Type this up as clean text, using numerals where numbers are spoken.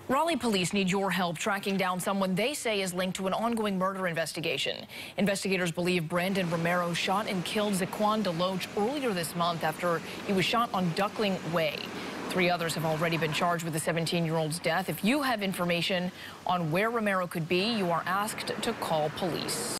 Raleigh police need your help tracking down someone they say is linked to an ongoing murder investigation. Investigators believe Brandon Romero shot and killed Zaquan Deloach earlier this month after he was shot on Duckling Way. 3 others have already been charged with the 17-year-old's death. If you have information on where Romero could be, you are asked to call police.